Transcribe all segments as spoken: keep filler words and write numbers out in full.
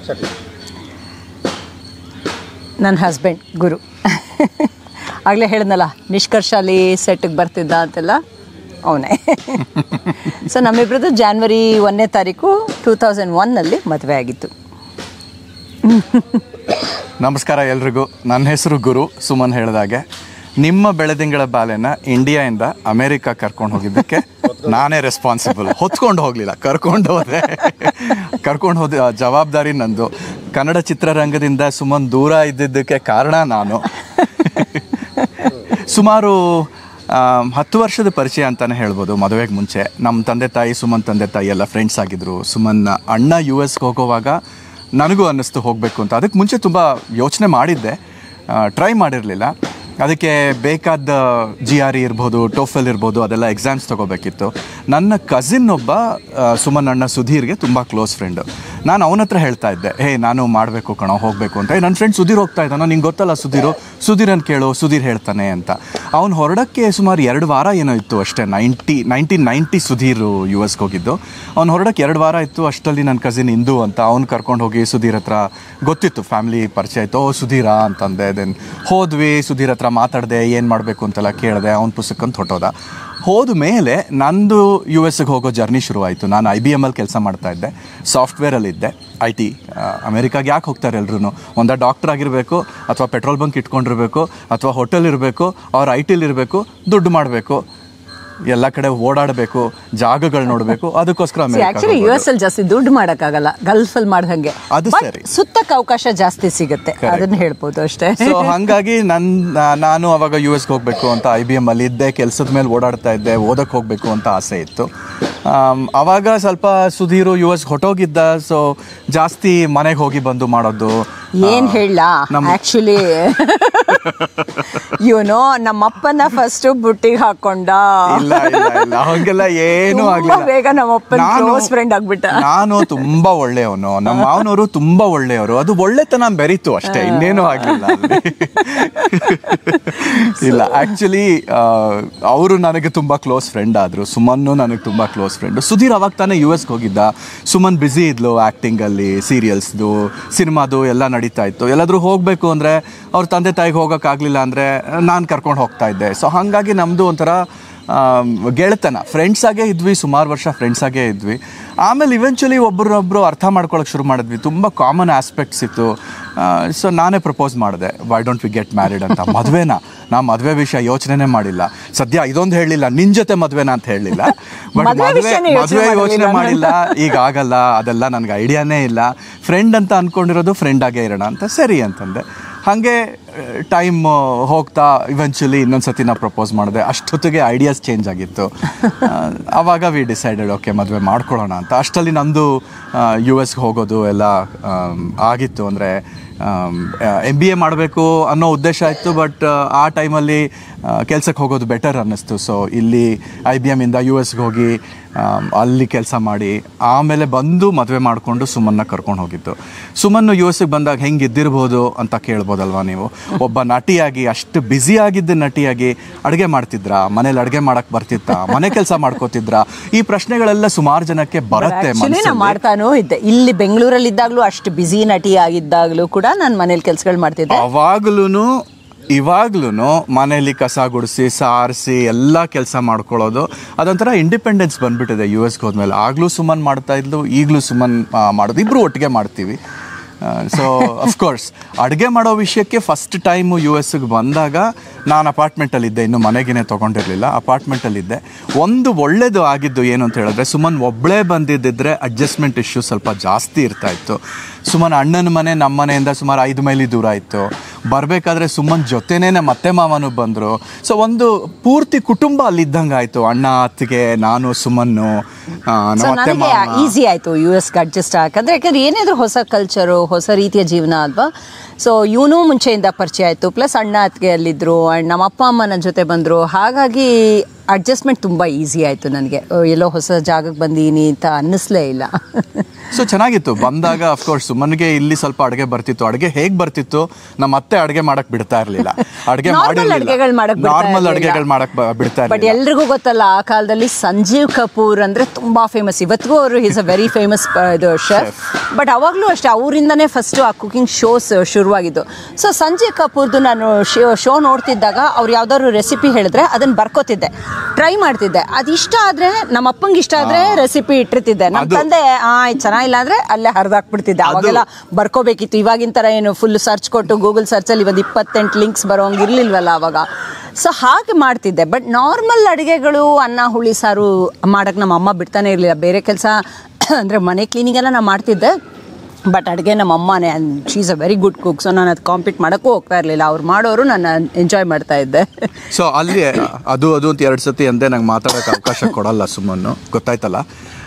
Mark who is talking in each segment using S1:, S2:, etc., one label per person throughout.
S1: ನನ್ನ ಹಸ್ಬೆಂಡ್ ಗುರು. ಆಗಲೇ ಹೇಳಿದ್ನಲ್ಲ ನಿಷ್ಕರ್ಷಾಲಿ ಸೆಟ್ಟಿಗೆ ಬರ್ತಿದ್ದ ಅಂತೆಲ್ಲ, ಅವನೇ. ಸೊ ನಮ್ಮಿಬ್ಬರದ್ದು ಜಾನ್ವರಿ ಒಂದನೇ ತಾರೀಕು ಟೂ ತೌಸಂಡ್ ಒನ್ನಲ್ಲಿ ಮದುವೆ ಆಗಿತ್ತು.
S2: ನಮಸ್ಕಾರ ಎಲ್ರಿಗೂ. ನನ್ನ ಹೆಸರು ಗುರು. ಸುಮನ್ ಹೇಳಿದಾಗೆ ನಿಮ್ಮ ಬೆಳೆದಿಂಗಳ ಬಾಲೆನ ಇಂಡಿಯಾಯಿಂದ ಅಮೇರಿಕಾ ಕರ್ಕೊಂಡು ಹೋಗಿದ್ದಕ್ಕೆ ನಾನೇ ರೆಸ್ಪಾನ್ಸಿಬಲ್. ಹೊತ್ಕೊಂಡು ಹೋಗಲಿಲ್ಲ, ಕರ್ಕೊಂಡು ಹೋದೆ. ಕರ್ಕೊಂಡು ಹೋದ ಜವಾಬ್ದಾರಿ ನಂದು. ಕನ್ನಡ ಚಿತ್ರರಂಗದಿಂದ ಸುಮನ್ ದೂರ ಇದ್ದಿದ್ದಕ್ಕೆ ಕಾರಣ ನಾನು. ಸುಮಾರು ಹತ್ತು ವರ್ಷದ ಪರಿಚಯ ಅಂತಲೇ ಹೇಳ್ಬೋದು. ಮದುವೆಗೆ ಮುಂಚೆ ನಮ್ಮ ತಂದೆ ತಾಯಿ, ಸುಮನ್ ತಂದೆ ತಾಯಿ ಎಲ್ಲ ಫ್ರೆಂಡ್ಸ್ ಆಗಿದ್ದರು. ಸುಮನ್ ಅಣ್ಣ ಯು ಎಸ್ಗೆ ಹೋಗೋವಾಗ ನನಗೂ ಅನ್ನಿಸ್ತು ಹೋಗಬೇಕು ಅಂತ. ಅದಕ್ಕೆ ಮುಂಚೆ ತುಂಬ ಯೋಚನೆ ಮಾಡಿದ್ದೆ, ಟ್ರೈ ಮಾಡಿರಲಿಲ್ಲ. ಅದಕ್ಕೆ ಬೇಕಾದ ಜಿ ಆರ್ ಇ ಇರ್ಬೋದು, ಟೋಫೆಲ್ ಇರ್ಬೋದು, ಅದೆಲ್ಲ ಎಕ್ಸಾಮ್ಸ್ ತೊಗೋಬೇಕಿತ್ತು. ನನ್ನ ಕಸಿನ್ ಒಬ್ಬ ಸುಮನ್ ಅಣ್ಣ ಸುಧೀರ್ಗೆ ತುಂಬ ಕ್ಲೋಸ್ ಫ್ರೆಂಡು. ನಾನು ಅವನ ಹತ್ರ ಹೇಳ್ತಾ ಇದ್ದೆ, ಹೇ ನಾನು ಮಾಡಬೇಕು ಕಣೋ, ಹೋಗಬೇಕು ಅಂತ. ನನ್ನ ಫ್ರೆಂಡ್ ಸುಧೀರ್ ಹೋಗ್ತಾ ಇದ್ದಾನೋ, ನಿಂಗೆ ಗೊತ್ತಲ್ಲ ಸುಧೀರು, ಸುಧೀರನ್ ಕೇಳು, ಸುಧೀರ್ ಹೇಳ್ತಾನೆ ಅಂತ. ಅವ್ನು ಹೊರಡೋಕ್ಕೆ ಸುಮಾರು ಎರಡು ವಾರ ಏನೋ ಇತ್ತು ಅಷ್ಟೇ. Ninety nineteen ninety Sudhir U ಎಸ್ಗೆ ಹೋಗಿದ್ದು. ಅವ್ನು ಹೊರಡೋಕ್ಕೆ ಎರಡು ವಾರ ಇತ್ತು. ಅಷ್ಟರಲ್ಲಿ ನನ್ನ ಕಸಿನ್ ಇಂದು ಅಂತ ಅವ್ನು ಕರ್ಕೊಂಡು ಹೋಗಿ ಸುಧೀರ್ ಹತ್ರ ಗೊತ್ತಿತ್ತು, ಫ್ಯಾಮಿಲಿ ಪರಿಚಯ ಆಯಿತು. ಓ ಸುಧೀರಾ ಅಂತಂದೆ. ದೆನ್ ಹೋದ್ವಿ, ಸುಧೀರ್ ಹತ್ರ ಮಾತಾಡಿದೆ, ಏನು ಮಾಡಬೇಕು ಅಂತೆಲ್ಲ ಕೇಳಿದೆ. ಅವ್ನ ಪುಸ್ತಕಂತ ಹೊಟ್ಟೋದ. ಹೋದ ಮೇಲೆ ನಂದು ಯು ಎಸ್ಗೆ ಹೋಗೋ ಜರ್ನಿ ಶುರುವಾಯಿತು. ನಾನು ಐ ಬಿ ಎಮ್ ಅಲ್ಲಿ ಕೆಲಸ ಮಾಡ್ತಾಯಿದ್ದೆ, ಸಾಫ್ಟ್ವೇರಲ್ಲಿದ್ದೆ. ಐ ಟಿ ಅಮೇರಿಕಾಗೆ ಯಾಕೆ ಹೋಗ್ತಾರೆ ಎಲ್ರೂ? ಒಂದ ಡಾಕ್ಟರ್ ಆಗಿರಬೇಕು, ಅಥವಾ ಪೆಟ್ರೋಲ್ ಬಂಕ್ ಇಟ್ಕೊಂಡಿರಬೇಕು, ಅಥವಾ ಹೋಟೆಲ್ ಇರಬೇಕು, ಅವ್ರು ಐ ಟಿಲಿ ಇರಬೇಕು, ದುಡ್ಡು ಮಾಡಬೇಕು, ಎಲ್ಲ ಕಡೆ ಓಡಾಡಬೇಕು, ಜಾಗಗಳು ನೋಡಬೇಕು. ಅದಕ್ಕೋಸ್ಕರ
S1: ಆಕ್ಚುಲಿ ಯು ಎಸ್ ಅಲ್ಲಿ ಜಾಸ್ತಿ ದುಡ್ಡು ಮಾಡೋಕ್ಕಾಗಲ್ಲ, ಗಲ್ಫ್ ಅಲ್ಲಿ ಮಾಡ್ದಂಗೆ. ಅದು ಸರಿ, ಸುತ್ತಕ್ಕೆ ಅವಕಾಶ ಜಾಸ್ತಿ ಸಿಗುತ್ತೆ, ಅದನ್ನ ಹೇಳ್ಬೋದು ಅಷ್ಟೇ.
S2: ಸೊ ಹಾಗಾಗಿ ನನ್ನ ನಾನು ಅವಾಗ ಯು ಎಸ್ಗೆ ಹೋಗಬೇಕು ಅಂತ ಐ ಬಿ ಎಮ್ ಅಲ್ಲಿ ಇದ್ದೆ. ಕೆಲಸದ ಮೇಲೆ ಓಡಾಡ್ತಾ ಇದ್ದೆ, ಓದಕ್ಕೆ ಹೋಗಬೇಕು ಅಂತ ಆಸೆ ಇತ್ತು. ಆವಾಗ ಸ್ವಲ್ಪ ಸುಧೀರು ಯು ಎಸ್ ಹೊಟ್ಟೋಗಿದ್ದ. ಸೊ ಜಾಸ್ತಿ ಮನೆಗೆ ಹೋಗಿ ಬಂದು ಮಾಡೋದು.
S1: ಏನ್ ಹೇಳ, ಆಕ್ಚುಲಿ ಇವನು ನಮ್ಮಪ್ಪನ ಫಸ್ಟ್ ಬುಟ್ಟಿಗೆ ಹಾಕೊಂಡ.
S2: ಇಲ್ಲ ಇಲ್ಲ ಇಲ್ಲ ಹಂಗೆಲ್ಲ ಏನು ಆಗ್ಲಿಲ್ಲ.
S1: ಬೇಗ ನಮ್ಮಪ್ಪನ ಕ್ಲೋಸ್ ಫ್ರೆಂಡ್ ಆಗ್ಬಿಟ್ಟ.
S2: ನಾನು ತುಂಬಾ ಒಳ್ಳೆಯವನು, ನಮ್ಮ ಮಾವನವರು ತುಂಬಾ ಒಳ್ಳೆಯವರು. ಅದು ಒಳ್ಳೆತನ ಬೆರೀತು ಅಷ್ಟೇ, ಇನ್ನೇನು ಆಗ್ಲಿಲ್ಲ. ಇಲ್ಲ, ಆಕ್ಚುಲಿ ಅವರು ನನಗೆ ತುಂಬಾ ಕ್ಲೋಸ್ ಫ್ರೆಂಡ್ ಆದ್ರು. ಸುಮನ್ನು ನನಗೆ ತುಂಬಾ ಕ್ಲೋಸ್ ಫ್ರೆಂಡ್. ಸುಧೀರ್ ಅವಾಗ ತಾನೇ ಯು ಎಸ್ಗೆ ಹೋಗಿದ್ದ. ಸುಮನ್ ಬ್ಯುಸಿ ಇದ್ಲು ಆ್ಯಕ್ಟಿಂಗ್ ಅಲ್ಲಿ, ಸೀರಿಯಲ್ಸ್ದು, ಸಿನಿಮಾದು ಎಲ್ಲ ನಡೀತಾ ಇತ್ತು. ಎಲ್ಲಾದ್ರೂ ಹೋಗಬೇಕು ಅಂದರೆ ಅವ್ರ ತಂದೆ ತಾಯಿಗೆ ಹೋಗೋಕ್ಕಾಗಲಿಲ್ಲ ಅಂದರೆ ನಾನು ಕರ್ಕೊಂಡು ಹೋಗ್ತಾ ಇದ್ದೆ. ಸೊ ಹಾಗಾಗಿ ನಮ್ಮದು ಒಂಥರ ಗೆಳೆತನ, ಫ್ರೆಂಡ್ಸಾಗೇ ಇದ್ವಿ. ಸುಮಾರು ವರ್ಷ ಫ್ರೆಂಡ್ಸಾಗೇ ಇದ್ವಿ. ಆಮೇಲೆ ಇವೆಂಚುಲಿ ಒಬ್ಬರೊಬ್ಬರು ಅರ್ಥ ಮಾಡ್ಕೊಳಕ್ಕೆ ಶುರು ಮಾಡಿದ್ವಿ. ತುಂಬ ಕಾಮನ್ ಆಸ್ಪೆಕ್ಟ್ಸ್ ಇತ್ತು. ಸೊ ನಾನೇ ಪ್ರಪೋಸ್ ಮಾಡಿದೆ, why don't we get married ಅಂತ. ಮದುವೆನ ನಾ ಮದುವೆ ವಿಷಯ ಯೋಚನೆನೇ ಮಾಡಿಲ್ಲ. ಸದ್ಯ ಇದೊಂದು ಹೇಳಲಿಲ್ಲ, ನಿನ್ನ ಜೊತೆ ಮದುವೆನ ಅಂತ ಹೇಳಲಿಲ್ಲ. ಬಟ್ ಮದುವೆ ಮದುವೆ ಯೋಚನೆ ಮಾಡಿಲ್ಲ. ಈಗ ಆಗಲ್ಲ, ಅದೆಲ್ಲ ನನಗೆ ಐಡಿಯಾನೇ ಇಲ್ಲ. ಫ್ರೆಂಡ್ ಅಂತ ಅಂದ್ಕೊಂಡಿರೋದು ಫ್ರೆಂಡಾಗೇ ಇರೋಣ ಅಂತ. ಸರಿ ಅಂತಂದೆ. ಹಾಗೆ ಟೈಮ್ ಹೋಗ್ತಾ ಇವೆಂಚುಲಿ ಇನ್ನೊಂದು ಸತಿ ನಾ ಪ್ರಪೋಸ್ ಮಾಡಿದೆ. ಅಷ್ಟೊತ್ತಿಗೆ ಐಡಿಯಾಸ್ ಚೇಂಜ್ ಆಗಿತ್ತು. ಆವಾಗ ವಿ ಡಿಸೈಡೆಡ್ ಓಕೆ ಮದುವೆ ಮಾಡ್ಕೊಳ್ಳೋಣ ಅಂತ. ಅಷ್ಟರಲ್ಲಿ ನಂದು ಯು ಎಸ್ಗೆ ಹೋಗೋದು ಎಲ್ಲ ಆಗಿತ್ತು. ಅಂದರೆ ಎಮ್ ಬಿ ಎ ಮಾಡಬೇಕು ಅನ್ನೋ ಉದ್ದೇಶ ಇತ್ತು. ಬಟ್ ಆ ಟೈಮಲ್ಲಿ ಕೆಲಸಕ್ಕೆ ಹೋಗೋದು ಬೆಟರ್ ಅನ್ನಿಸ್ತು. ಸೊ ಇಲ್ಲಿ ಐ ಬಿ ಎಮ್ಮಿಂದ ಯು ಎಸ್ಗೆ ಹೋಗಿ ಅಲ್ಲಿ ಕೆಲಸ ಮಾಡಿ ಆಮೇಲೆ ಬಂದು ಮದುವೆ ಮಾಡಿಕೊಂಡು ಸುಮನ್ನ ಕರ್ಕೊಂಡು ಹೋಗಿದ್ದು. ಸುಮನ್ನು ಯು ಎಸ್ಗೆ ಬಂದಾಗ ಹೆಂಗೆ ಇದ್ದಿರ್ಬೋದು ಅಂತ ಕೇಳ್ಬೋದಲ್ವಾ ನೀವು? ಒಬ್ಬ ನಟಿಯಾಗಿ, ಅಷ್ಟು ಬ್ಯುಸಿ ಆಗಿದ್ದ ನಟಿಯಾಗಿ ಅಡುಗೆ ಮಾಡ್ತಿದ್ರಾ? ಮನೇಲಿ ಅಡುಗೆ ಮಾಡಕ್ಕೆ ಬರ್ತಿತ್ತಾ? ಮನೆ ಕೆಲಸ ಮಾಡ್ಕೋತಿದ್ರಾ? ಈ ಪ್ರಶ್ನೆಗಳೆಲ್ಲ ಸುಮಾರು ಜನಕ್ಕೆ ಬರುತ್ತೆ.
S1: ಮಾಡ್ತಾನೂ ಇದ್ದೆ. ಇಲ್ಲಿ ಬೆಂಗಳೂರಲ್ಲಿ ಇದ್ದಾಗಲೂ ಅಷ್ಟು ಬ್ಯುಸಿ ನಟಿ ಆಗಿದ್ದಾಗಲೂ ಕೂಡ ನಾನು ಮನೇಲಿ ಕೆಲಸಗಳು ಮಾಡ್ತಿದ್ದೆ.
S2: ಅವಾಗ್ಲೂ ಇವಾಗ್ಲೂ ಮನೇಲಿ ಕಸ ಗುಡಿಸಿ, ಸಾರಿಸಿ ಎಲ್ಲ ಕೆಲಸ ಮಾಡ್ಕೊಳ್ಳೋದು, ಅದೊಂಥರ ಇಂಡಿಪೆಂಡೆನ್ಸ್ ಬಂದ್ಬಿಟ್ಟಿದೆ ಯು ಎಸ್ಗೆ ಹೋದ್ಮೇಲೆ. ಆಗಲೂ ಸುಮನ್ ಮಾಡ್ತಾ ಇದ್ಲು, ಈಗಲೂ ಸುಮನ್ ಮಾಡೋದು, ಇಬ್ಬರು ಒಟ್ಟಿಗೆ ಮಾಡ್ತೀವಿ. ಸೊ ಅಫ್ಕೋರ್ಸ್ ಅಡುಗೆ ಮಾಡೋ ವಿಷಯಕ್ಕೆ ಫಸ್ಟ್ ಟೈಮು ಯು ಎಸ್ಗೆ ಬಂದಾಗ ನಾನು ಅಪಾರ್ಟ್ಮೆಂಟಲ್ಲಿದ್ದೆ, ಇನ್ನೂ ಮನೆಗೇನೆ ತೊಗೊಂಡಿರಲಿಲ್ಲ, ಅಪಾರ್ಟ್ಮೆಂಟಲ್ಲಿದ್ದೆ. ಒಂದು ಒಳ್ಳೇದು ಆಗಿದ್ದು ಏನು ಅಂತ ಹೇಳಿದ್ರೆ, ಸುಮನ್ ಒಬ್ಬಳೇ ಬಂದಿದ್ದಿದ್ರೆ ಅಡ್ಜಸ್ಟ್ಮೆಂಟ್ ಇಶ್ಯೂ ಸ್ವಲ್ಪ ಜಾಸ್ತಿ ಇರ್ತಾಯಿತ್ತು. ಸುಮನ್ ಅಣ್ಣನ ಮನೆ ನಮ್ಮ ಮನೆಯಿಂದ ಸುಮಾರು ಐದು ಮೈಲಿ ದೂರ ಇತ್ತು. ಬರಬೇಕಾದ್ರೆ ಸುಮನ್ ಜೊತೆನೇ ನಮ್ಮ ಅತ್ತೆ ಮಾವನು ಬಂದರು. ಸೊ ಒಂದು ಪೂರ್ತಿ ಕುಟುಂಬ ಅಲ್ಲಿದ್ದಂಗೆ ಆಯಿತು. ಅಣ್ಣ, ಅತ್ತಿಗೆ, ನಾನು, ಸುಮನ್ನು, ನಮ್ಮ ಅತ್ತೆ ಮಾವ.
S1: ಈಸಿ ಆಯಿತು ಯು ಎಸ್ಗೆ ಅಡ್ಜಸ್ಟ್ ಆಗಂದ್ರೆ. ಯಾಕಂದ್ರೆ ಏನಾದರೂ ಹೊಸ ಕಲ್ಚರು, ಹೊಸ ರೀತಿಯ ಜೀವನ ಅಲ್ವಾ. ಸೊ ಇವನು ಮುಂಚೆಯಿಂದ ಪರಿಚಯ ಆಯಿತು. ಪ್ಲಸ್ ಅಣ್ಣ ಅತ್ತಿಗೆ ಅಲ್ಲಿದ್ದರು, ನಮ್ಮ ಅಪ್ಪ ಅಮ್ಮ ನನ್ನ ಜೊತೆ ಬಂದರು. ಹಾಗಾಗಿ ಅಡ್ಜಸ್ಟ್ಮೆಂಟ್ ತುಂಬ ಈಸಿ ಆಯಿತು ನನಗೆ. ಎಲ್ಲೋ ಹೊಸ ಜಾಗಕ್ಕೆ ಬಂದೀನಿ ಅಂತ ಅನ್ನಿಸ್ಲೇ ಇಲ್ಲ.
S2: ಸೊ ಚೆನ್ನಾಗಿತ್ತು ಬಂದಾಗ. ಅಫ್ಕೋರ್ಸ್ ಸುಮ್ಮನಿಗೆ ಇಲ್ಲಿ ಸ್ವಲ್ಪ ಅಡುಗೆ ಬರ್ತಿತ್ತು. ಅಡುಗೆ ಹೇಗೆ ಬರ್ತಿತ್ತು, ನಮ್ಮ ಅತ್ತೆ ಅಡುಗೆ ಮಾಡಕ್ ಬಿಡ್ತಾ ಇರಲಿಲ್ಲ. ಅಡುಗೆ ನಾರ್ಮಲ್ ಅಡುಗೆಗಳು ಮಾಡಕ್ ಬಿಡ್ತಾ ಇರಲಿಲ್ಲ.
S1: ಬಟ್ ಎಲ್ರಿಗೂ ಗೊತ್ತಲ್ಲ, ಆ ಕಾಲದಲ್ಲಿ ಸಂಜೀವ್ ಕಪೂರ್ ಅಂದರೆ ತುಂಬ ಫೇಮಸ್. ಇವತ್ತಿಗೂ ಅವರು ಈಸ್ ಅ ವೆರಿ ಫೇಮಸ್ ಇದು ಶೆಫ್. ಬಟ್ ಅವಾಗಲೂ ಅಷ್ಟೇ ಅವರಿಂದನೇ ಫಸ್ಟು ಆ ಕುಕಿಂಗ್ ಶೋಸ್ ಶುರುವಾಗಿದ್ದು. ಸೊ ಸಂಜೀವ್ ಕಪೂರ್ದು ನಾನು ಶೋ ನೋಡ್ತಿದ್ದಾಗ ಅವ್ರು ಯಾವ್ದಾದ್ರು ರೆಸಿಪಿ ಹೇಳಿದ್ರೆ ಅದನ್ನು ಬರ್ಕೋತಿದ್ದೆ, ಟ್ರೈ ಮಾಡ್ತಿದ್ದೆ. ಅದು ಇಷ್ಟ ಆದರೆ ನಮ್ಮ ಅಪ್ಪಂಗೆ ಇಷ್ಟ ಆದರೆ ರೆಸಿಪಿ ಇಟ್ಟಿರ್ತಿದ್ದೆ. ನಮ್ಮ ತಂದೆ ಆಯ್ತು ಚೆನ್ನಾಗಿಲ್ಲ ಅಂದರೆ ಅಲ್ಲೇ ಹರಿದಾಕ್ಬಿಡ್ತಿದ್ದೆ. ಅವಾಗೆಲ್ಲ ಬರ್ಕೋಬೇಕಿತ್ತು. ಇವಾಗಿನ ಥರ ಏನು ಫುಲ್ ಸರ್ಚ್ ಕೊಟ್ಟು ಗೂಗಲ್ ಸರ್ಚಲ್ಲಿ ಒಂದು ಇಪ್ಪತ್ತೆಂಟು ಲಿಂಕ್ಸ್ ಬರೋಂಗೆ ಇರಲಿಲ್ವಲ್ಲ ಅವಾಗ. ಸೊ ಹಾಗೆ ಮಾಡ್ತಿದ್ದೆ. ಬಟ್ ನಾರ್ಮಲ್ ಅಡುಗೆಗಳು, ಅನ್ನ ಹುಳಿ ಸಾರು ಮಾಡೋಕ್ಕೆ ನಮ್ಮ ಅಮ್ಮ ಬಿಡ್ತಾನೆ ಇರಲಿಲ್ಲ. ಬೇರೆ ಕೆಲಸ ಅಂದರೆ ಮನೆ ಕ್ಲೀನಿಂಗೆಲ್ಲ ನಾನು ಮಾಡ್ತಿದ್ದೆ. ಬಟ್ ಅಡುಗೆ ನಮ್ಮ ಅಮ್ಮನೇ, she is a very good cook. So ನಾನು ಅದು ಕಾಂಪೀಟ್ ಮಾಡೋಕ್ಕೂ ಹೋಗ್ತಾ ಇರಲಿಲ್ಲ. ಅವ್ರು ಮಾಡೋರು ನಾನು ಎಂಜಾಯ್ ಮಾಡ್ತಾ ಇದ್ದೆ.
S2: ಸೊ ಅಲ್ಲಿ ಅದು ಅದು ಅಂತ ಎರಡು ಸತಿ ಅಂದೆ ನಂಗೆ ಮಾತಾಡೋಕ್ಕೆ ಅವಕಾಶ ಕೊಡಲ್ಲ ಸುಮ್ಮನ್ನು, ಗೊತ್ತಾಯ್ತಲ್ಲ.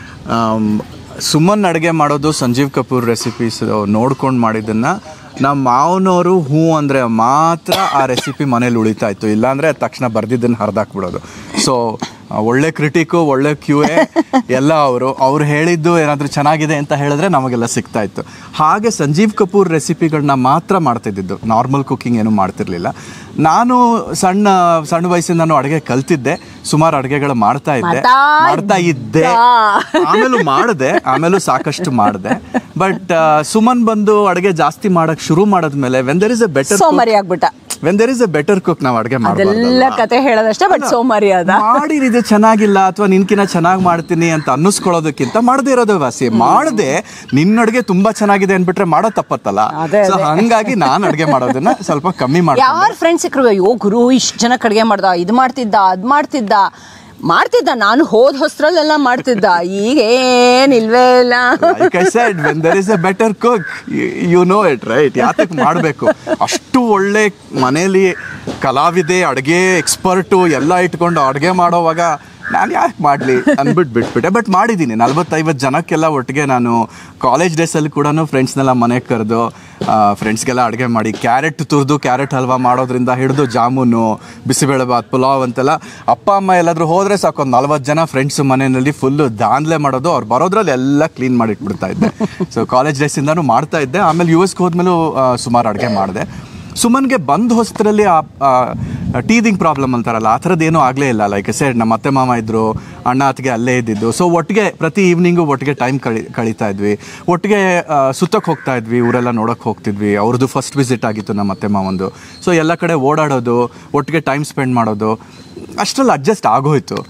S2: ಸುಮನ್ ಅಡುಗೆ ಮಾಡೋದು ಸಂಜೀವ್ ಕಪೂರ್ ರೆಸಿಪೀಸ್ ನೋಡ್ಕೊಂಡು ಮಾಡಿದ್ದನ್ನು ನಮ್ಮ ಮಾವನವರು ಹ್ಞೂ ಅಂದರೆ ಮಾತ್ರ ಆ ರೆಸಿಪಿ ಮನೇಲಿ ಉಳಿತಾ ಇತ್ತು. ಇಲ್ಲಾಂದರೆ ತಕ್ಷಣ ಬರ್ದಿದ್ದನ್ನು ಹರಿದಾಕ್ಬಿಡೋದು. ಸೊ ಒಳ್ಳೆ ಕ್ರಿಟಿಕು, ಒಳ್ಳೆ ಕ್ಯೂ ಎ ಎಲ್ಲ ಅವರು ಅವ್ರು ಹೇಳಿದ್ದು ಏನಾದರೂ ಚೆನ್ನಾಗಿದೆ ಅಂತ ಹೇಳಿದ್ರೆ ನಮಗೆಲ್ಲ ಸಿಗ್ತಾ ಇತ್ತು. ಹಾಗೆ ಸಂಜೀವ್ ಕಪೂರ್ ರೆಸಿಪಿಗಳನ್ನ ಮಾತ್ರ ಮಾಡ್ತಿದ್ದಿದ್ದು, ನಾರ್ಮಲ್ ಕುಕ್ಕಿಂಗ್ ಏನೂ ಮಾಡ್ತಿರ್ಲಿಲ್ಲ. ನಾನು ಸಣ್ಣ ಸಣ್ಣ ವಯಸ್ಸಿಂದ ನಾನು ಅಡುಗೆ ಕಲ್ತಿದ್ದೆ, ಸುಮಾರು ಅಡುಗೆಗಳು ಮಾಡ್ತಾ ಇದ್ದೆ ಮಾಡ್ತಾ ಇದ್ದೆ ಆಮೇಲೂ ಮಾಡಿದೆ, ಆಮೇಲೂ ಸಾಕಷ್ಟು ಮಾಡಿದೆ. ಬಟ್ ಸುಮನ್ ಬಂದು ಅಡುಗೆ ಜಾಸ್ತಿ ಮಾಡಕ್ ಶುರು ಮಾಡಿದ್ಮೇಲೆ when there is a better
S1: ಸೋಮಾರಿ ಆಗ್ಬಿಟ್ಟ.
S2: When there is a better cook ನಾವು ಅಡುಗೆ
S1: ಅದೆಲ್ಲ ಕತೆ ಹೇಳೋದಷ್ಟೇ. ಬಟ್ ಸೋಮಾರಿ ಅದ
S2: ಮಾಡಿ ಇದು ಚೆನ್ನಾಗಿಲ್ಲ ಅಥವಾ ನಿನ್ಕಿನ ಚೆನ್ನಾಗಿ ಮಾಡ್ತೀನಿ ಅಂತ ಅನ್ನಿಸ್ಕೊಳ್ಳೋದಕ್ಕಿಂತ ಮಾಡದೇ ಇರೋದು ವಾಸಿ. ಮಾಡದೆ ನಿನ್ನ ಅಡುಗೆ ತುಂಬಾ ಚೆನ್ನಾಗಿದೆ ಅನ್ಬಿಟ್ರೆ ಮಾಡೋ ತಪ್ಪತ್ತಲ್ಲ. ಸೊ ಹಂಗಾಗಿ ನಾನು ಅಡುಗೆ ಮಾಡೋದನ್ನ ಸ್ವಲ್ಪ ಕಮ್ಮಿ ಮಾಡಿ.
S1: ಯಾರು ಫ್ರೆಂಡ್ಸ್ ಸಿಕ್ಕರು, ಅಯ್ಯೋ ಗುರು ಇಷ್ಟು ಜನಕ್ಕೆ ಅಡುಗೆ ಮಾಡ್ದ, ಇದು ಮಾಡ್ತಿದ್ದ ಅದ್ ಮಾಡ್ತಿದ್ದ ಮಾಡ್ತಿದ್ದ ನಾನು ಹೋದ ಹೊಸ್ತ್ರಲ್ಲೆಲ್ಲ ಮಾಡ್ತಿದ್ದ. ಈಗ ಏನಿಲ್ವೇ ಇಲ್ಲ.
S2: Like I said, when there is a better cook you know it right. ಯಾತಕ್ಕೆ ಮಾಡಬೇಕು? ಅಷ್ಟು ಒಳ್ಳೆ ಮನೇಲಿ ಕಲಾವಿದೆ, ಅಡುಗೆ ಎಕ್ಸ್ಪರ್ಟು ಎಲ್ಲ ಇಟ್ಕೊಂಡು ಅಡುಗೆ ಮಾಡೋವಾಗ ನಾನು ಯಾಕೆ ಮಾಡಲಿ ಅಂದ್ಬಿಟ್ಟು ಬಿಟ್ಬಿಟ್ಟೆ. ಬಟ್ ಮಾಡಿದ್ದೀನಿ. ನಲ್ವತ್ತೈವತ್ತು ಜನಕ್ಕೆಲ್ಲ ಒಟ್ಟಿಗೆ ನಾನು ಕಾಲೇಜ್ ಡೇಸಲ್ಲಿ ಕೂಡ ಫ್ರೆಂಡ್ಸ್ನೆಲ್ಲ ಮನೆಗೆ ಕರೆದು ಫ್ರೆಂಡ್ಸ್ಗೆಲ್ಲ ಅಡುಗೆ ಮಾಡಿ, ಕ್ಯಾರೆಟ್ ತುರಿದು ಕ್ಯಾರೆಟ್ ಹಲ್ವಾ ಮಾಡೋದ್ರಿಂದ ಹಿಡಿದು ಜಾಮೂನು, ಬಿಸಿಬೇಳೆಬಾತ್, ಪುಲಾವ್ ಅಂತೆಲ್ಲ. ಅಪ್ಪ ಅಮ್ಮ ಎಲ್ಲಾದರೂ ಹೋದರೆ ಸಾಕು ಒಂದು ನಲ್ವತ್ತು ಜನ ಫ್ರೆಂಡ್ಸ್ ಮನೆಯಲ್ಲಿ ಫುಲ್ಲು ದಾನ್ಲೆ ಮಾಡೋದು. ಅವ್ರು ಬರೋದ್ರಲ್ಲಿ ಎಲ್ಲ ಕ್ಲೀನ್ ಮಾಡಿಟ್ಬಿಡ್ತಾ ಇದ್ದೆ. ಸೊ ಕಾಲೇಜ್ ಡೇಸಿಂದನೂ ಮಾಡ್ತಾ ಇದ್ದೆ. ಆಮೇಲೆ ಯು ಎಸ್ಗೆ ಹೋದ್ಮೇಲೂ ಸುಮಾರು ಅಡುಗೆ ಮಾಡಿದೆ. ಸುಮನ್ಗೆ ಬಂದು ಹೊಸದ್ರಲ್ಲಿ ಆ ಟೀದಿಂಗ್ ಪ್ರಾಬ್ಲಮ್ ಅಂತಾರಲ್ಲ, ಆ ಥರದ್ದು ಏನೂ ಆಗಲೇ ಇಲ್ಲ. ಲೈಕ್ ಸೈಡ್ ನಮ್ಮ ಅತ್ತೆ ಮಾಮ ಇದ್ದರು, ಅಣ್ಣ ಅತ್ತಿಗೆ ಅಲ್ಲೇ ಇದ್ದಿದ್ದು. ಸೊ ಒಟ್ಟಿಗೆ ಪ್ರತಿ ಈವ್ನಿಂಗು ಒಟ್ಟಿಗೆ ಟೈಮ್ ಕಳಿ ಕಳೀತಾ ಇದ್ವಿ. ಒಟ್ಟಿಗೆ ಸುತ್ತಕ್ಕೆ ಹೋಗ್ತಾ ಇದ್ವಿ, ಊರೆಲ್ಲ ನೋಡೋಕ್ಕೆ ಹೋಗ್ತಿದ್ವಿ. ಅವ್ರದ್ದು ಫಸ್ಟ್ ವಿಸಿಟ್ ಆಗಿತ್ತು ನಮ್ಮ ಅತ್ತೆ ಮಾವಂದು. ಸೊ ಎಲ್ಲ ಕಡೆ ಓಡಾಡೋದು, ಒಟ್ಟಿಗೆ ಟೈಮ್ ಸ್ಪೆಂಡ್ ಮಾಡೋದು, ಅಷ್ಟರಲ್ಲಿ ಅಡ್ಜಸ್ಟ್ ಆಗೋಯ್ತು.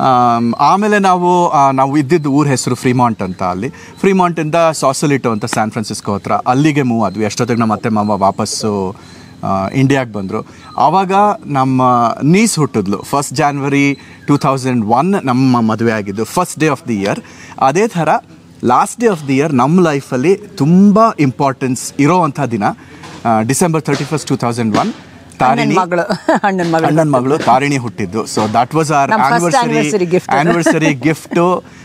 S2: ಆಮೇಲೆ ನಾವು ನಾವು ಇದ್ದಿದ್ದು ಊರ ಹೆಸರು ಫ್ರೀಮಾಂಟ್ ಅಂತ. ಅಲ್ಲಿ ಫ್ರೀಮಾಂಟಿಂದ ಸಾಸಲಿಟೋ ಅಂತ ಸ್ಯಾನ್ ಫ್ರಾನ್ಸಿಸ್ಕೋ ಹತ್ರ, ಅಲ್ಲಿಗೆ ಮೂವ್ ಆದ್ವಿ. ಅಷ್ಟೊತ್ತಿಗೆ ನಮ್ಮ ಅತ್ತೆ ಮಾವ ವಾಪಸ್ಸು ಇಂಡಿಯಾಗೆ ಬಂದರು. ಆವಾಗ ನಮ್ಮ ನೀಸ್ ಹುಟ್ಟಿದ್ಲು. First January two thousand one ನಮ್ಮ ಮದುವೆ ಆಗಿದ್ದು, first day of the year. ಅದೇ ಥರ last day of the year ನಮ್ಮ ಲೈಫಲ್ಲಿ ತುಂಬ ಇಂಪಾರ್ಟೆನ್ಸ್ ಇರೋವಂಥ ದಿನ, December thirty first two thousand one Tarini ಅಣ್ಣನ ಮಗಳು ತಾರಿಣಿ ಹುಟ್ಟಿದ್ದು. So that was our anniversary anniversary gift.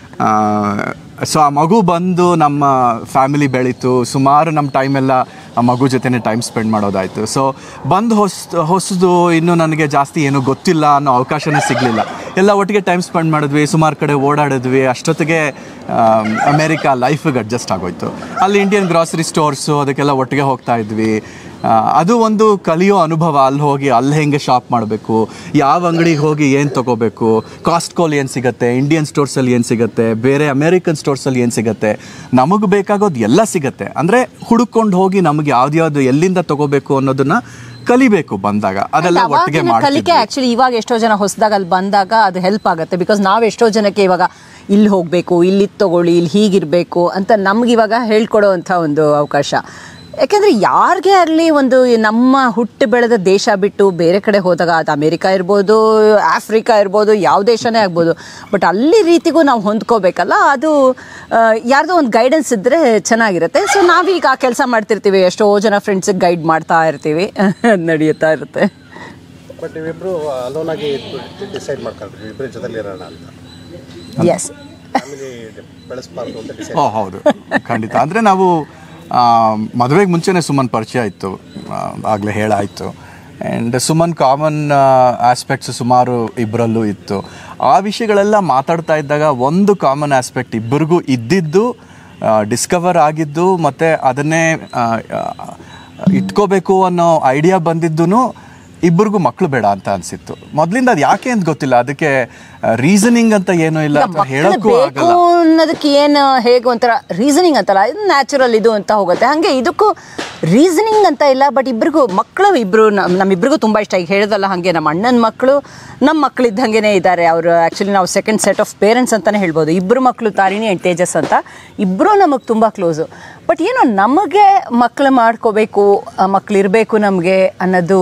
S2: So ಆ ಮಗು ಬಂದು ನಮ್ಮ ಫ್ಯಾಮಿಲಿ ಬೆಳೀತು. ಸುಮಾರು ನಮ್ಮ ಟೈಮೆಲ್ಲ ಆ ಮಗು ಜೊತೆನೇ ಟೈಮ್ ಸ್ಪೆಂಡ್ ಮಾಡೋದಾಯಿತು. ಸೊ ಬಂದು ಹೊಸ ಹೊಸದು ಇನ್ನೂ ನನಗೆ ಜಾಸ್ತಿ ಏನೂ ಗೊತ್ತಿಲ್ಲ ಅನ್ನೋ ಅವಕಾಶನೇ ಸಿಗಲಿಲ್ಲ. ಎಲ್ಲ ಒಟ್ಟಿಗೆ ಟೈಮ್ ಸ್ಪೆಂಡ್ ಮಾಡಿದ್ವಿ, ಸುಮಾರು ಕಡೆ ಓಡಾಡಿದ್ವಿ. ಅಷ್ಟೊತ್ತಿಗೆ ಅಮೇರಿಕಾ ಲೈಫಿಗೆ ಅಡ್ಜಸ್ಟ್ ಆಗೋಯ್ತು. ಅಲ್ಲಿ ಇಂಡಿಯನ್ ಗ್ರಾಸರಿ ಸ್ಟೋರ್ಸು ಅದಕ್ಕೆಲ್ಲ ಒಟ್ಟಿಗೆ ಹೋಗ್ತಾ ಇದ್ವಿ. ಅದು ಒಂದು ಕಲಿಯೋ ಅನುಭವ. ಅಲ್ಲಿ ಹೋಗಿ ಅಲ್ಲಿ ಹೆಂಗೆ ಶಾಪ್ ಮಾಡಬೇಕು, ಯಾವ ಅಂಗಡಿಗೆ ಹೋಗಿ ಏನು ತೊಗೋಬೇಕು, ಕಾಸ್ಟ್ಕೋಲಿ ಏನು ಸಿಗುತ್ತೆ, ಇಂಡಿಯನ್ ಸ್ಟೋರ್ಸಲ್ಲಿ ಏನು ಸಿಗುತ್ತೆ, ಬೇರೆ ಅಮೇರಿಕನ್ ಸ್ಟೋರ್ಸಲ್ಲಿ ಏನು ಸಿಗುತ್ತೆ, ನಮಗೆ ಬೇಕಾಗೋದು ಎಲ್ಲ ಸಿಗುತ್ತೆ. ಅಂದರೆ ಹುಡುಕೊಂಡು ಹೋಗಿ ನಮಗೆ ಯಾವ್ದ್ಯಾವ್ದು ಎಲ್ಲಿಂದ ತೊಗೋಬೇಕು ಅನ್ನೋದನ್ನ ಕಲಿಬೇಕು ಬಂದಾಗ. ಅದೆಲ್ಲ ಒಟ್ಟಿಗೆ
S1: ಕಲಿಕೆ ಆಕ್ಚುಲಿ ಇವಾಗ ಎಷ್ಟೋ ಜನ ಹೊಸದಾಗ ಅಲ್ಲಿ ಬಂದಾಗ ಅದು ಹೆಲ್ಪ್ ಆಗುತ್ತೆ. ಬಿಕಾಸ್ ನಾವು ಎಷ್ಟೋ ಜನಕ್ಕೆ ಇವಾಗ ಇಲ್ಲಿ ಹೋಗಬೇಕು, ಇಲ್ಲಿ ತೊಗೊಳ್ಳಿ, ಇಲ್ಲಿ ಹೀಗಿರಬೇಕು ಅಂತ ನಮ್ಗೆ ಇವಾಗ ಹೇಳ್ಕೊಡೋ ಅಂಥ ಒಂದು ಅವಕಾಶ. ಯಾಕೆಂದರೆ ಯಾರಿಗೆ ಆಗಲಿ ಒಂದು ನಮ್ಮ ಹುಟ್ಟು ಬೆಳೆದ ದೇಶ ಬಿಟ್ಟು ಬೇರೆ ಕಡೆ ಹೋದಾಗ, ಅದು ಅಮೇರಿಕಾ ಇರ್ಬೋದು, ಆಫ್ರಿಕಾ ಇರ್ಬೋದು, ಯಾವ ದೇಶನೇ ಆಗ್ಬೋದು, ಬಟ್ ಅಲ್ಲಿ ರೀತಿಗೂ ನಾವು ಹೊಂದ್ಕೋಬೇಕಲ್ಲ. ಅದು ಯಾರ್ದೋ ಒಂದು ಗೈಡೆನ್ಸ್ ಇದ್ದರೆ ಚೆನ್ನಾಗಿರುತ್ತೆ. ಸೊ ನಾವೀಗ ಆ ಕೆಲಸ ಮಾಡ್ತಿರ್ತೀವಿ, ಎಷ್ಟೋ ಜನ ಫ್ರೆಂಡ್ಸಿಗೆ ಗೈಡ್ ಮಾಡ್ತಾ ಇರ್ತೀವಿ, ನಡೆಯುತ್ತಾ ಇರುತ್ತೆ.
S3: ಬಟ್ ನೀವಿಬ್ಬರು ಅಲೋನ್ ಆಗಿ ಡಿಸೈಡ್ ಮಾಡ್ಕೊಂಡ್ರಿ ಇಬ್ಬರು ಜೊತೆಲಿ ಇರೋಣ ಅಂತ.
S1: ಎಸ್,
S3: ಫ್ಯಾಮಿಲಿ ಬೆಳೆಸಬಾರ್ದು ಅಂತ ಡಿಸೈಡ್.
S2: ಓ ಹೌದು, ಖಂಡಿತ. ಅಂದರೆ ನಾವು ಮದುವೆಗೆ ಮುಂಚೆನೇ ಸುಮ್ಮನೆ ಪರಿಚಯ ಇತ್ತು, ಆಗಲೇ ಹೇಳಾಯಿತು. ಆ್ಯಂಡ್ ಸುಮನ್ ಕಾಮನ್ ಆಸ್ಪೆಕ್ಟ್ಸ್ ಸುಮಾರು ಇಬ್ಬರಲ್ಲೂ ಇತ್ತು. ಆ ವಿಷಯಗಳೆಲ್ಲ ಮಾತಾಡ್ತಾ ಇದ್ದಾಗ ಒಂದು ಕಾಮನ್ ಆಸ್ಪೆಕ್ಟ್ ಇಬ್ಬರಿಗೂ ಇದ್ದಿದ್ದು, ಡಿಸ್ಕವರ್ ಆಗಿದ್ದು, ಮತ್ತು ಅದನ್ನೇ ಇಟ್ಕೋಬೇಕು ಅನ್ನೋ ಐಡಿಯಾ ಬಂದಿದ್ದು ಇಬ್ಬರಿಗೂ ಮಕ್ಕಳು ಬೇಡ ಅಂತ ಅನಿಸಿತ್ತು. ಮೊದಲಿಂದ ಅದು ಯಾಕೆ ಅಂತ ಗೊತ್ತಿಲ್ಲ, ಅದಕ್ಕೆ ರೀಸನಿಂಗ್ ಅಂತ ಏನೂ ಇಲ್ಲ, ಹೇಳೋಕ್ಕೂ ಆಗಲ್ಲ
S1: ಅನ್ನೋದಕ್ಕೆ ಏನು ಹೇಗೆ ಒಂಥರ ರೀಸನಿಂಗ್ ಅಂತಲ್ಲ, ಇದು ನ್ಯಾಚುರಲ್ ಇದು ಅಂತ ಹೋಗುತ್ತೆ. ಹಾಗೆ ಇದಕ್ಕೂ ರೀಸನಿಂಗ್ ಅಂತ ಇಲ್ಲ, ಬಟ್ ಇಬ್ಬರಿಗೂ ಮಕ್ಕಳು ಇಬ್ಬರು ನಮ್ಮ ನಮ್ಮಿಬ್ಬರಿಗೂ ತುಂಬ ಇಷ್ಟ. ಈಗ ಹೇಳಿದಲ್ಲ ಹಾಗೆ ನಮ್ಮ ಅಣ್ಣನ ಮಕ್ಕಳು ನಮ್ಮ ಮಕ್ಕಳು ಇದ್ದಂಗೆ ಇದ್ದಾರೆ. ಅವರು ಆ್ಯಕ್ಚುಲಿ ನಾವು ಸೆಕೆಂಡ್ ಸೆಟ್ ಆಫ್ ಪೇರೆಂಟ್ಸ್ ಅಂತಲೇ ಹೇಳ್ಬೋದು. ಇಬ್ಬರು ಮಕ್ಕಳು ತಾರಿಣಿ ಆ್ಯಂಡ್ ತೇಜಸ್ ಅಂತ, ಇಬ್ಬರೂ ನಮಗೆ ತುಂಬ ಕ್ಲೋಸು. ಬಟ್ ಏನೋ ನಮಗೆ ಮಕ್ಕಳು ಮಾಡ್ಕೋಬೇಕು, ಮಕ್ಕಳು ಇರಬೇಕು ನಮಗೆ ಅನ್ನೋದು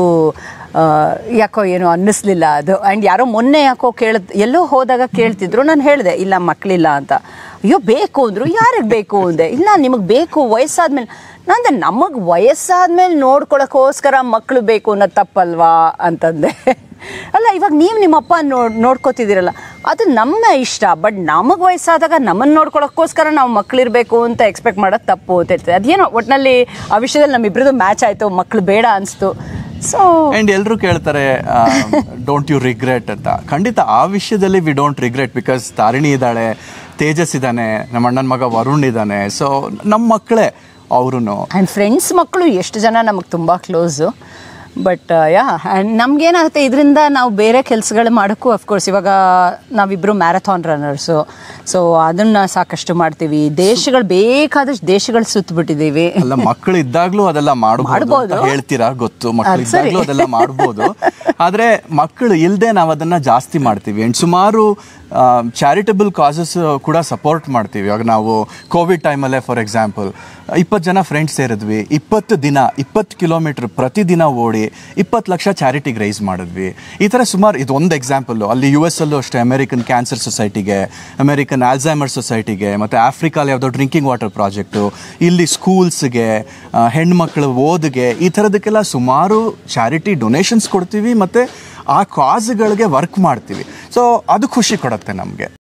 S1: ಯಾಕೋ ಏನೋ ಅನ್ನಿಸ್ಲಿಲ್ಲ ಅದು. ಆ್ಯಂಡ್ ಯಾರೋ ಮೊನ್ನೆ ಯಾಕೋ ಕೇಳಿದ್ ಎಲ್ಲೋ ಹೋದಾಗ ಕೇಳ್ತಿದ್ರು, ನಾನು ಹೇಳಿದೆ ಇಲ್ಲ ಮಕ್ಕಳಿಲ್ಲ ಅಂತ. ಅಯ್ಯೋ ಬೇಕು ಅಂದರು, ಯಾರಿಗೆ ಬೇಕು ಅಂದೆ. ಇಲ್ಲ ನಿಮಗೆ ಬೇಕು ವಯಸ್ಸಾದ್ಮೇಲೆ. ನಂದೆ ನಮಗೆ ವಯಸ್ಸಾದ್ಮೇಲೆ ನೋಡ್ಕೊಳಕ್ಕೋಸ್ಕರ ಮಕ್ಕಳು ಬೇಕು ಅನ್ನೋದು ತಪ್ಪಲ್ವಾ ಅಂತಂದೆ. ಅಲ್ಲ ಇವಾಗ ನೀವು ನಿಮ್ಮಪ್ಪ ನೋಡ್ ನೋಡ್ಕೋತಿದ್ದೀರಲ್ಲ ಅದು ನಮ್ಮ ಇಷ್ಟ, ಬಟ್ ನಮಗೆ ವಯಸ್ಸಾದಾಗ ನಮ್ಮನ್ನು ನೋಡ್ಕೊಳಕ್ಕೋಸ್ಕರ ನಾವು ಮಕ್ಕಳಿರಬೇಕು ಅಂತ ಎಕ್ಸ್ಪೆಕ್ಟ್ ಮಾಡೋದು ತಪ್ಪು ಅಂತ ಹೇಳ್ತದೆ. ಅದೇನೋ ಒಟ್ಟಿನಲ್ಲಿ ಆ ವಿಷಯದಲ್ಲಿ ನಮ್ಮಿಬ್ರದ್ದು ಮ್ಯಾಚ್ ಆಯಿತು, ಮಕ್ಕಳು ಬೇಡ ಅನಿಸ್ತು. ಸೊ
S2: ಆ್ಯಂಡ್ ಎಲ್ಲರೂ ಕೇಳ್ತಾರೆ ಡೋಂಟ್ ಯು ರಿಗ್ರೆಟ್ ಅಂತ. ಖಂಡಿತ ಆ ವಿಷಯದಲ್ಲಿ we don't regret, because Tarini ಇದ್ದಾಳೆ, ತೇಜಸ್ ಇದ್ದಾನೆ, ನಮ್ಮ ಅಣ್ಣನ ಮಗ ವರುಣ್ ಇದ್ದಾನೆ. ಸೊ ನಮ್ಮ ಮಕ್ಕಳೇ ಅವರು.
S1: ಆ್ಯಂಡ್ ಫ್ರೆಂಡ್ಸ್ ಮಕ್ಕಳು ಎಷ್ಟು ಜನ ನಮಗೆ ತುಂಬ ಕ್ಲೋಸು. ಬಟ್ ಯಾ ಆ್ಯಂಡ್ ನಮಗೇನಾಗುತ್ತೆ ಇದರಿಂದ ನಾವು ಬೇರೆ ಕೆಲಸಗಳು ಮಾಡೋಕ್ಕೂ ಅಫ್ಕೋರ್ಸ್ ಇವಾಗ ನಾವಿಬ್ಬರು ಮ್ಯಾರಥಾನ್ ರನ್ನರ್ಸು. ಸೊ ಅದನ್ನು ಸಾಕಷ್ಟು ಮಾಡ್ತೀವಿ, ದೇಶಗಳು ಬೇಕಾದಷ್ಟು ದೇಶಗಳು ಸುತ್ತಬಿಟ್ಟಿದ್ದೀವಿ.
S2: ಅಲ್ಲ ಮಕ್ಕಳು ಇದ್ದಾಗಲೂ ಅದೆಲ್ಲ ಮಾಡ್ಬೋದು ಹೇಳ್ತೀರಾ ಗೊತ್ತು, ಮಕ್ಕಳು ಇದ್ದಾಗಲೂ ಅದೆಲ್ಲ ಮಾಡ್ಬೋದು. ಆದರೆ ಮಕ್ಕಳು ಇಲ್ಲದೆ ನಾವು ಅದನ್ನು ಜಾಸ್ತಿ ಮಾಡ್ತೀವಿ. ಆ್ಯಂಡ್ ಸುಮಾರು ಚಾರಿಟಬಲ್ ಕಾಸಸ್ ಕೂಡ ಸಪೋರ್ಟ್ ಮಾಡ್ತೀವಿ. ಇವಾಗ ನಾವು ಕೋವಿಡ್ ಟೈಮಲ್ಲೇ ಫಾರ್ ಎಕ್ಸಾಂಪಲ್ ಇಪ್ಪತ್ತು ಜನ ಫ್ರೆಂಡ್ಸ್ ಸೇರಿದ್ವಿ, ಇಪ್ಪತ್ತು ದಿನ ಇಪ್ಪತ್ತು ಕಿಲೋಮೀಟ್ರ್ ಪ್ರತಿದಿನ ಓಡಿ ಇಪ್ಪತ್ತು ಲಕ್ಷ ಚಾರಿಟಿಗೆ ರೈಸ್ ಮಾಡಿದ್ವಿ. ಈ ಥರ ಸುಮಾರು ಇದು ಒಂದು ಎಕ್ಸಾಂಪಲ್ಲು. ಅಲ್ಲಿ ಯು ಎಸ್ ಅಲ್ಲೂ ಅಷ್ಟೇ ಅಮೆರಿಕನ್ ಕ್ಯಾನ್ಸರ್ ಸೊಸೈಟಿಗೆ, ಅಮೆರಿಕನ್ ಆಲ್ಝೈಮರ್ ಸೊಸೈಟಿಗೆ, ಮತ್ತು ಆಫ್ರಿಕಾಲಿ ಯಾವುದೋ ಡ್ರಿಂಕಿಂಗ್ ವಾಟರ್ ಪ್ರಾಜೆಕ್ಟು, ಇಲ್ಲಿ ಸ್ಕೂಲ್ಸ್ಗೆ, ಹೆಣ್ಮಕ್ಳು ಓದಿಗೆ, ಈ ಥರದಕ್ಕೆಲ್ಲ ಸುಮಾರು ಚಾರಿಟಿ ಡೊನೇಷನ್ಸ್ ಕೊಡ್ತೀವಿ ಮತ್ತು ಆ ಕಾಸ್ಗಳಿಗೆ ವರ್ಕ್ ಮಾಡ್ತೀವಿ. ಸೊ ಅದು ಖುಷಿ ಕೊಡುತ್ತೆ ನಮಗೆ.